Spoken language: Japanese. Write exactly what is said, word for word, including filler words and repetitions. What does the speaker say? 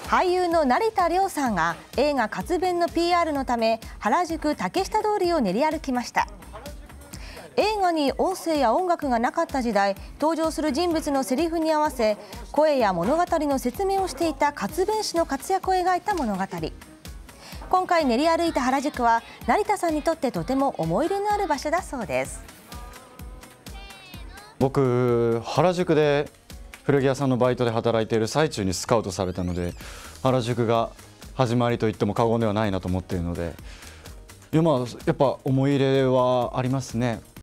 俳優の成田凌さんが映画「活弁」の ピーアール のため原宿竹下通りを練り歩きました。映画に音声や音楽がなかった時代、登場する人物のセリフに合わせ声や物語の説明をしていた活弁士の活躍を描いた物語。今回練り歩いた原宿は成田さんにとってとても思い入れのある場所だそうです。 僕、原宿で古着屋さんのバイトで働いている最中にスカウトされたので、原宿が始まりと言っても過言ではないなと思っているので、いや、まあやっぱ思い入れはありますね。